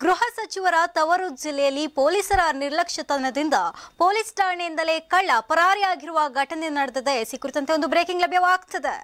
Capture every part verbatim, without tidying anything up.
ಗೃಹ ಸಚಿವರ ತವರು ಜಿಲ್ಲೆಯಲ್ಲಿ ಪೊಲೀಸರ ನಿರ್ಲಕ್ಷ್ಯತನದಿಂದ ಪೊಲೀಸ್ ಠಾಣೆಯಿಂದಲೇ ಕಳ್ಳ ಪರಾರಿಯಾಗಿರುವ ಘಟನೆ ನಡೆದಿದೆ. ಈ ಕುರಿತಂತೆ ಒಂದು ಬ್ರೇಕಿಂಗ್ ಲಭ್ಯವಾಗ್ತಿದೆ.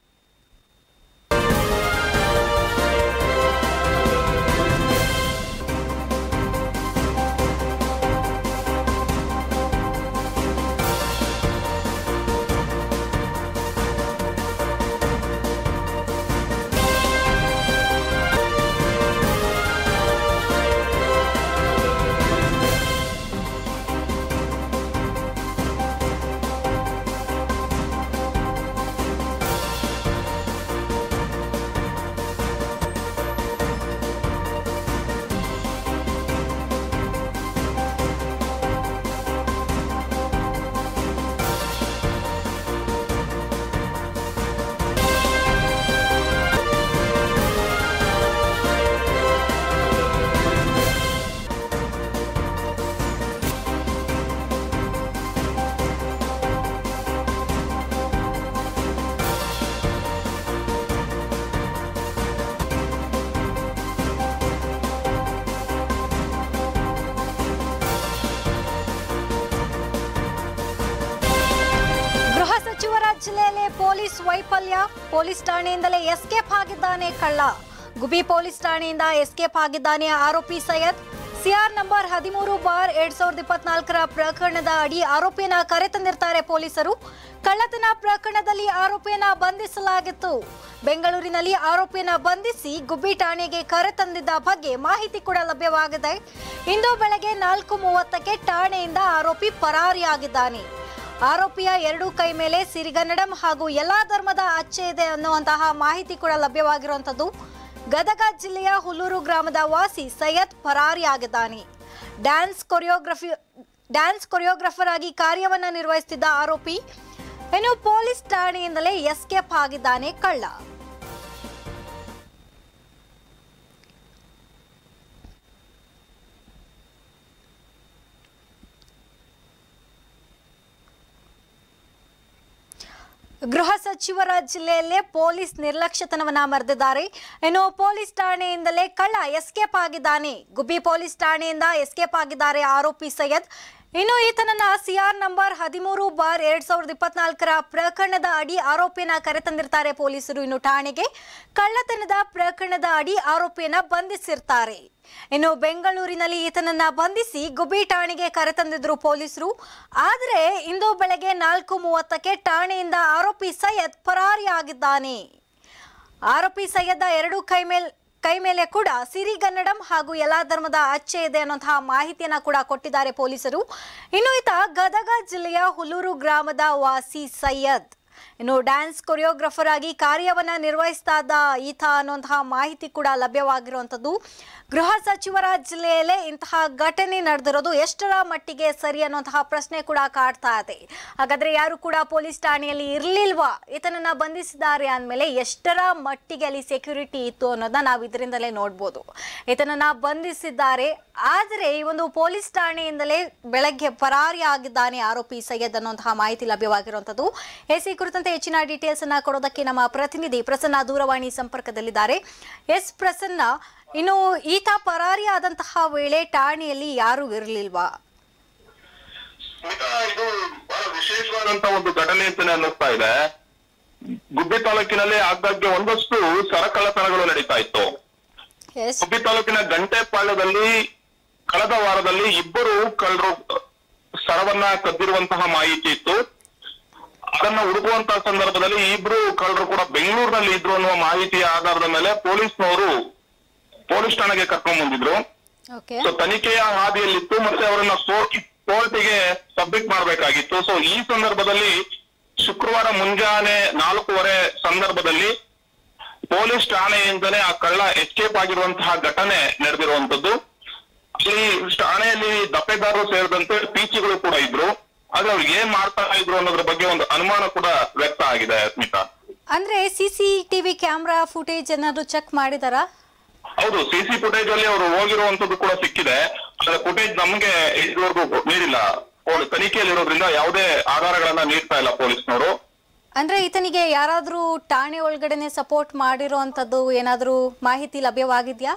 ಜಿಲ್ಲೆಯಲ್ಲಿ ಪೊಲೀಸ್ ವೈಫಲ್ಯ, ಪೊಲೀಸ್ ಠಾಣೆಯಿಂದಲೇ ಎಸ್ಕೇಪ್ ಆಗಿದ್ದಾನೆ ಕಳ್ಳ. ಗುಬಿ ಪೊಲೀಸ್ ಠಾಣೆಯಿಂದ ಎಸ್ಕೇಪ್ ಆಗಿದ್ದಾನೆ ಆರೋಪಿ ಸೈಯದ್. ಸಿಆರ್ ನಂಬರ್ ಹದಿಮೂರು ಬಾರ್ ಎರಡ್ ಸಾವಿರದ ಇಪ್ಪತ್ನಾಲ್ಕರ ಪ್ರಕರಣದ ಅಡಿ ಆರೋಪಿಯನ್ನ ಕರೆತಂದಿರ್ತಾರೆ ಪೊಲೀಸರು. ಕಳ್ಳತನ ಪ್ರಕರಣದಲ್ಲಿ ಆರೋಪಿಯನ್ನ ಬಂಧಿಸಲಾಗಿತ್ತು. ಬೆಂಗಳೂರಿನಲ್ಲಿ ಆರೋಪಿಯನ್ನ ಬಂಧಿಸಿ ಗುಬ್ಬಿ ಠಾಣೆಗೆ ಕರೆತಂದಿದ್ದ ಬಗ್ಗೆ ಮಾಹಿತಿ ಕೂಡ ಲಭ್ಯವಾಗಿದೆ. ಇಂದು ಬೆಳಗ್ಗೆ ನಾಲ್ಕು ಮೂವತ್ತಕ್ಕೆ ಠಾಣೆಯಿಂದ ಆರೋಪಿ ಪರಾರಿಯಾಗಿದ್ದಾನೆ. ಆರೋಪಿಯ ಎರಡು ಕೈ ಮೇಲೆ ಸಿರಿಗನ್ನಡಂ ಹಾಗೂ ಎಲ್ಲಾ ಧರ್ಮದ ಅಚ್ಚೆ ಇದೆ ಅನ್ನುವಂತಹ ಮಾಹಿತಿ ಕೂಡ ಲಭ್ಯವಾಗಿರುವಂತದ್ದು. ಗದಗ ಜಿಲ್ಲೆಯ ಹುಲ್ಲೂರು ಗ್ರಾಮದ ವಾಸಿ ಸೈಯದ್ ಪರಾರಿಯಾಗಿದ್ದಾನೆ. ಡ್ಯಾನ್ಸ್ ಕೊರಿಯೋಗ್ರಫಿ ಡ್ಯಾನ್ಸ್ ಕೊರಿಯೋಗ್ರಾಫರ್ ಆಗಿ ಕಾರ್ಯವನ್ನ ನಿರ್ವಹಿಸುತ್ತಿದ್ದ ಆರೋಪಿ ಇನ್ನು ಪೊಲೀಸ್ ಠಾಣೆಯಿಂದಲೇ ಎಸ್ಕೇಪ್ ಆಗಿದ್ದಾನೆ ಕಳ್ಳ. ಗೃಹ ಸಚಿವರ ಜಿಲ್ಲೆಯಲ್ಲೇ ಪೊಲೀಸ್ ನಿರ್ಲಕ್ಷ್ಯತನವನ್ನ ಮೆರೆದಿದ್ದಾರೆ. ಇನ್ನು ಪೊಲೀಸ್ ಠಾಣೆಯಿಂದಲೇ ಕಳ್ಳ ಎಸ್ಕೇಪ್ ಆಗಿದ್ದಾನೆ. ಗುಬ್ಬಿ ಪೊಲೀಸ್ ಠಾಣೆಯಿಂದ ಎಸ್ಕೇಪ್ ಆಗಿದ್ದಾರೆ ಆರೋಪಿ ಸೈಯದ್. ಇನ್ನು ಈತನನ್ನ ಸಿಆರ್ ನಂಬರ್ ಹದಿಮೂರು ಬಾರ್ ಎರಡ್ ಸಾವಿರದ ಇಪ್ಪತ್ನಾಲ್ಕರ ಪ್ರಕರಣದ ಅಡಿ ಆರೋಪಿಯನ್ನ ಕರೆತಂದಿರ್ತಾರೆ ಪೊಲೀಸರು. ಇನ್ನು ಠಾಣೆಗೆ ಕಳ್ಳತನದ ಪ್ರಕರಣದ ಅಡಿ ಆರೋಪಿಯನ್ನ ಬಂಧಿಸಿರ್ತಾರೆ. ಇನ್ನು ಬೆಂಗಳೂರಿನಲ್ಲಿ ಈತನನ್ನ ಬಂಧಿಸಿ ಗುಬ್ಬಿ ಠಾಣೆಗೆ ಕರೆತಂದಿದ್ರು ಪೊಲೀಸರು. ಆದರೆ ಇಂದು ಬೆಳಗ್ಗೆ ನಾಲ್ಕು ಮೂವತ್ತಕ್ಕೆ ಠಾಣೆಯಿಂದ ಆರೋಪಿ ಸೈಯದ್ ಪರಾರಿಯಾಗಿದ್ದಾನೆ. ಆರೋಪಿ ಸೈಯದ್ ಎರಡು ಕೈ ಮೇಲ್ ಕೈ ಮೇಲೆ ಕೂಡ ಸಿರಿಗನ್ನಡಂ ಹಾಗೂ ಎಲ್ಲಾ ಧರ್ಮದ ಅಚ್ಚೆ ಇದೆ ಅನ್ನುವಂತಹ ಮಾಹಿತಿಯನ್ನ ಕೂಡ ಕೊಟ್ಟಿದ್ದಾರೆ ಪೊಲೀಸರು. ಇನ್ನು ಈತ ಗದಗ ಜಿಲ್ಲೆಯ ಹುಲ್ಲೂರು ಗ್ರಾಮದ ವಾಸಿ ಸೈಯದ್. ಇನ್ನು ಡ್ಯಾನ್ಸ್ ಕೊರಿಯೋಗ್ರಾಫರ್ ಆಗಿ ಕಾರ್ಯವನ್ನ ನಿರ್ವಹಿಸ್ತಾ ಇದ್ದ ಈತ ಅನ್ನುವಂತಹ ಮಾಹಿತಿ ಕೂಡ ಲಭ್ಯವಾಗಿರುವಂತದ್ದು. ಗೃಹ ಸಚಿವರ ಜಿಲ್ಲೆಯಲ್ಲೇ ಇಂತಹ ಘಟನೆ ನಡೆದಿರೋದು ಎಷ್ಟರ ಮಟ್ಟಿಗೆ ಸರಿ ಅನ್ನುವಂತಹ ಪ್ರಶ್ನೆ ಕೂಡ ಕಾಡ್ತಾ ಇದೆ. ಹಾಗಾದ್ರೆ ಯಾರು ಕೂಡ ಪೊಲೀಸ್ ಠಾಣೆಯಲ್ಲಿ ಇರ್ಲಿಲ್ವಾ? ಈತನನ್ನ ಬಂಧಿಸಿದ್ದಾರೆ ಅಂದ್ಮೇಲೆ ಎಷ್ಟರ ಮಟ್ಟಿಗೆ ಅಲ್ಲಿ ಸೆಕ್ಯೂರಿಟಿ ಇತ್ತು ಅನ್ನೋದನ್ನ ನಾವು ಇದರಿಂದಲೇ ನೋಡ್ಬೋದು. ಈತನನ್ನ ಬಂಧಿಸಿದ್ದಾರೆ, ಆದರೆ ಈ ಒಂದು ಪೊಲೀಸ್ ಠಾಣೆಯಿಂದಲೇ ಬೆಳಗ್ಗೆ ಪರಾರಿ ಆಗಿದ್ದಾನೆ ಆರೋಪಿ ಸೈಯದ್ ಅನ್ನುವಂತಹ ಮಾಹಿತಿ ಲಭ್ಯವಾಗಿರುವಂತದ್ದು. ಎಸ್ ಈ ಕುರಿತಂತೆ ಹೆಚ್ಚಿನ ಡೀಟೇಲ್ಸ್ ಅನ್ನ ಕೊಡೋದಕ್ಕೆ ನಮ್ಮ ಪ್ರತಿನಿಧಿ ಪ್ರಸನ್ನ ದೂರವಾಣಿ ಸಂಪರ್ಕದಲ್ಲಿದ್ದಾರೆ. ಎಸ್ ಪ್ರಸನ್ನ, ಇನ್ನು ಈತ ಪರಾರಿ ಆದಂತಹ ವೇಳೆ ಠಾಣೆಯಲ್ಲಿ ಯಾರು ಇರಲಿಲ್ವಾ? ಇದು ಬಹಳ ವಿಶೇಷವಾದಂತಹ ಒಂದು ಘಟನೆ ಅಂತಾನೆ ಅನ್ನಿಸ್ತಾ ಇದೆ. ಗುಬ್ಬಿ ತಾಲೂಕಿನಲ್ಲಿ ಆಗಾಗ್ಗೆ ಒಂದಷ್ಟು ಸರಕಳ್ಳತನಗಳು ನಡೀತಾ ಇತ್ತು. ಗುಬ್ಬಿ ತಾಲೂಕಿನ ಗಂಟೆಪಾಳ್ಯದಲ್ಲಿ ಕಳೆದ ವಾರದಲ್ಲಿ ಇಬ್ಬರು ಕಳ್ಳರು ಸರವನ್ನ ಕದ್ದಿರುವಂತಹ ಮಾಹಿತಿ ಇತ್ತು. ಅದನ್ನ ಹುಡುಕುವಂತಹ ಸಂದರ್ಭದಲ್ಲಿ ಇಬ್ರು ಕಳ್ಳರು ಕೂಡ ಬೆಂಗಳೂರಿನಲ್ಲಿ ಇದ್ರು ಅನ್ನುವ ಮಾಹಿತಿಯ ಆಧಾರದ ಮೇಲೆ ಪೊಲೀಸ್ನವರು ಪೊಲೀಸ್ ಠಾಣೆಗೆ ಕರ್ಕೊಂಡ್ ಬಂದಿದ್ರು. ಸೊ ತನಿಖೆಯ ಹಾದಿಯಲ್ಲಿತ್ತು, ಮತ್ತೆ ಅವರನ್ನ ಕೋರ್ಟಿಗೆ ಸಬ್ಮಿಟ್ ಮಾಡ್ಬೇಕಾಗಿತ್ತು. ಸೊ ಈ ಸಂದರ್ಭದಲ್ಲಿ ಶುಕ್ರವಾರ ಮುಂಜಾನೆ ನಾಲ್ಕೂವರೆ ಸಂದರ್ಭದಲ್ಲಿ ಪೊಲೀಸ್ ಠಾಣೆಯಿಂದಲೇ ಆ ಕಳ್ಳ ಎಸ್ಕೇಪ್ ಆಗಿರುವಂತಹ ಘಟನೆ ನಡೆದಿರುವಂತದ್ದು. ಅಲ್ಲಿ ಠಾಣೆಯಲ್ಲಿ ದಪ್ಪೆದಾರರು ಸೇರಿದಂತೆ ಪೀಚಿಗಳು ಕೂಡ ಇದ್ರು. ಆದ್ರೆ ಅವ್ರು ಏನ್ ಮಾಡ್ತಾ ಇದ್ರು ಅನ್ನೋದ್ರ ಬಗ್ಗೆ ಒಂದು ಅನುಮಾನ ಕೂಡ ವ್ಯಕ್ತ ಆಗಿದೆ. ಸ್ಮಿತಾ, ಅಂದ್ರೆ ಸಿಸಿಟಿವಿ ಕ್ಯಾಮೆರಾ ಫುಟೇಜ್ ಏನಾದ್ರು ಚೆಕ್ ಮಾಡಿದಾರಾ? ಹೌದು, ಸಿಸಿ ಫುಟೇಜ್ ಅಲ್ಲಿ ಅವರು ಹೋಗಿರುವಂತದ್ದು ಕೂಡ ಸಿಕ್ಕಿದೆ. ಆದ್ರೆ ಫುಟೇಜ್ ನಮ್ಗೆ ಇದುವರೆಗೂ ನೀಡಿಲ್ಲ. ತನಿಖೆಯಲ್ಲಿರೋದ್ರಿಂದ ಯಾವುದೇ ಆಧಾರಗಳನ್ನ ನೀಡ್ತಾ ಇಲ್ಲ ಪೊಲೀಸ್ನವರು. ಅಂದ್ರೆ ಈತನಿಗೆ ಯಾರಾದ್ರೂ ಠಾಣೆ ಒಳಗಡೆನೆ ಸಪೋರ್ಟ್ ಮಾಡಿರುವಂತದ್ದು ಏನಾದ್ರೂ ಮಾಹಿತಿ ಲಭ್ಯವಾಗಿದ್ಯಾ?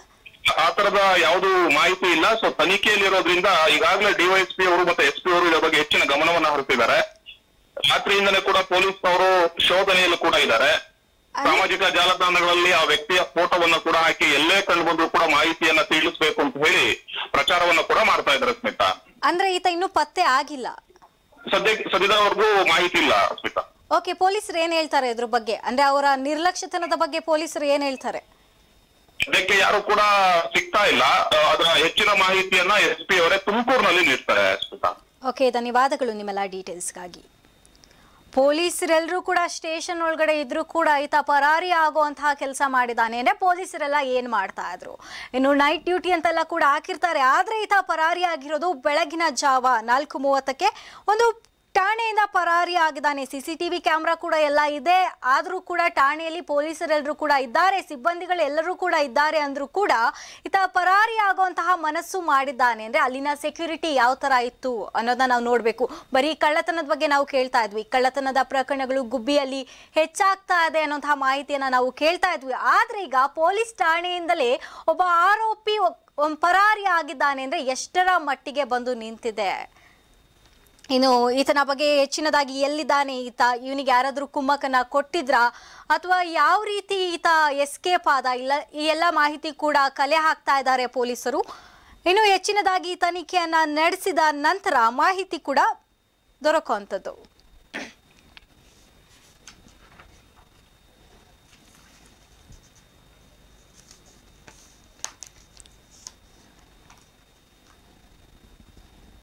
ಆ ತರದ ಯಾವುದು ಮಾಹಿತಿ ಇಲ್ಲ. ಸೊ ತನಿಖೆಯಲ್ಲಿರೋದ್ರಿಂದ ಈಗಾಗಲೇ ಡಿವೈಎಸ್ಪಿ ಅವರು ಮತ್ತೆ ಎಸ್ ಪಿ ಅವರು ಇದರ ಬಗ್ಗೆ ಹೆಚ್ಚಿನ ಗಮನವನ್ನ ಹರಿಸಿದ್ದಾರೆ. ರಾತ್ರಿಯಿಂದಲೇ ಕೂಡ ಪೊಲೀಸ್ ಅವರು ಶೋಧನೆಯಲ್ಲೂ ಕೂಡ ಇದ್ದಾರೆ. ಸಾಮಾಜಿಕ ಜಾಲತಾಣಗಳಲ್ಲಿ ಆ ವ್ಯಕ್ತಿಯ ಫೋಟೋವನ್ನು ಕೂಡ ಹಾಕಿ ಎಲ್ಲೇ ಕಂಡು ಬಂದ್ರು ಕೂಡ ಮಾಹಿತಿಯನ್ನ ತಿಳಿಸಬೇಕು ಅಂತ ಹೇಳಿ ಪ್ರಚಾರವನ್ನ ಕೂಡ ಮಾಡ್ತಾ ಇದ್ದಾರೆ ಸ್ಮಿತಾ. ಅಂದ್ರೆ ಈತ ಇನ್ನೂ ಪತ್ತೆ ಆಗಿಲ್ಲ, ಸದ್ಯ ಸದ್ಯದವರೆಗೂ ಮಾಹಿತಿ ಇಲ್ಲ ಸ್ಮಿತಾ. ಓಕೆ, ಪೊಲೀಸರು ಏನ್ ಹೇಳ್ತಾರೆ ಇದ್ರ ಬಗ್ಗೆ? ಅಂದ್ರೆ ಅವರ ನಿರ್ಲಕ್ಷ್ಯತನದ ಬಗ್ಗೆ ಪೊಲೀಸರು ಏನ್ ಹೇಳ್ತಾರೆ? ಇದಕ್ಕೆ ಯಾರು ಕೂಡ ಸಿಗ್ತಾ ಇಲ್ಲ. ಅದರ ಹೆಚ್ಚಿನ ಮಾಹಿತಿಯನ್ನ ಎಸ್ ಪಿ ಅವರೇ ತುಮಕೂರಿನಲ್ಲಿ ನೀಡ್ತಾರೆ ಸ್ಮಿತಾ. ಓಕೆ, ಧನ್ಯವಾದಗಳು ನಿಮ್ಮೆಲ್ಲ ಡೀಟೇಲ್ಸ್ಗಾಗಿ. ಪೊಲೀಸರೆಲ್ಲರೂ ಕೂಡ ಸ್ಟೇಷನ್ ಒಳಗಡೆ ಇದ್ರೂ ಕೂಡ ಈತ ಪರಾರಿ ಆಗುವಂತಹ ಕೆಲಸ ಮಾಡಿದ್ದಾನೆ ಅಂದ್ರೆ ಪೊಲೀಸರೆಲ್ಲ ಏನ್ ಮಾಡ್ತಾ ಇದ್ರು? ಇನ್ನು ನೈಟ್ ಡ್ಯೂಟಿ ಅಂತೆಲ್ಲ ಕೂಡ ಹಾಕಿರ್ತಾರೆ. ಆದ್ರೆ ಈತ ಪರಾರಿ ಆಗಿರೋದು ಬೆಳಗಿನ ಜಾವ ನಾಲ್ಕು ಮೂವತ್ತಕ್ಕೆ ಒಂದು ಠಾಣೆಯಿಂದ ಪರಾರಿ ಆಗಿದ್ದಾನೆ. ಸಿಸಿಟಿವಿ ಕ್ಯಾಮ್ರಾ ಕೂಡ ಎಲ್ಲ ಇದೆ. ಆದ್ರೂ ಕೂಡ ಠಾಣೆಯಲ್ಲಿ ಪೊಲೀಸರೆಲ್ಲರೂ ಕೂಡ ಇದ್ದಾರೆ, ಸಿಬ್ಬಂದಿಗಳು ಎಲ್ಲರೂ ಕೂಡ ಇದ್ದಾರೆ ಅಂದ್ರೂ ಕೂಡ ಈತ ಪರಾರಿ ಆಗುವಂತಹ ಮನಸ್ಸು ಮಾಡಿದ್ದಾನೆ. ಅಂದ್ರೆ ಅಲ್ಲಿನ ಸೆಕ್ಯೂರಿಟಿ ಯಾವ ತರ ಇತ್ತು ಅನ್ನೋದನ್ನ ನಾವು ನೋಡ್ಬೇಕು. ಬರೀ ಕಳ್ಳತನದ ಬಗ್ಗೆ ನಾವು ಕೇಳ್ತಾ ಇದ್ವಿ, ಕಳ್ಳತನದ ಪ್ರಕರಣಗಳು ಗುಬ್ಬಿಯಲ್ಲಿ ಹೆಚ್ಚಾಗ್ತಾ ಇದೆ ಅನ್ನೋಂತಹ ಮಾಹಿತಿಯನ್ನ ನಾವು ಕೇಳ್ತಾ ಇದ್ವಿ. ಆದ್ರೆ ಈಗ ಪೊಲೀಸ್ ಠಾಣೆಯಿಂದಲೇ ಒಬ್ಬ ಆರೋಪಿ ಪರಾರಿ ಆಗಿದ್ದಾನೆ ಅಂದ್ರೆ ಎಷ್ಟರ ಮಟ್ಟಿಗೆ ಬಂದು ನಿಂತಿದೆ. ಇನ್ನು ಈತನ ಬಗ್ಗೆ ಹೆಚ್ಚಿನದಾಗಿ ಎಲ್ಲಿದ್ದಾನೆ ಈತ, ಇವನಿಗೆ ಯಾರಾದ್ರೂ ಕುಮ್ಮಕನ್ನ ಕೊಟ್ಟಿದ್ರಾ ಅಥವಾ ಯಾವ ರೀತಿ ಈತ ಎಸ್ಕೇಪ್ ಆದ, ಇಲ್ಲ ಈ ಎಲ್ಲ ಮಾಹಿತಿ ಕೂಡ ಕಲೆ ಹಾಕ್ತಾ ಇದ್ದಾರೆ ಪೊಲೀಸರು. ಇನ್ನು ಹೆಚ್ಚಿನದಾಗಿ ತನಿಖೆಯನ್ನ ನಡೆಸಿದ ನಂತರ ಮಾಹಿತಿ ಕೂಡ ದೊರಕುವಂಥದ್ದು.